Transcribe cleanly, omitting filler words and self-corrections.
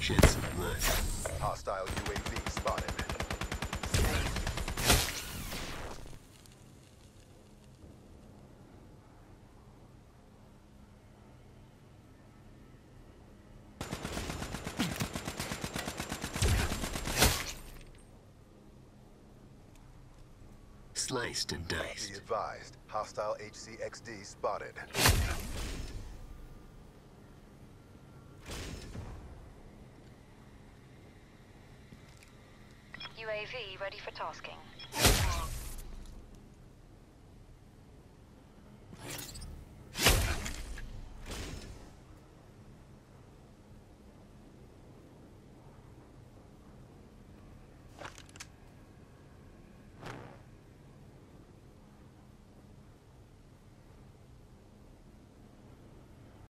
Shed some blood. Hostile UAV spotted. Sliced and Be diced. advised. Hostile HCXD spotted. UAV ready for tasking.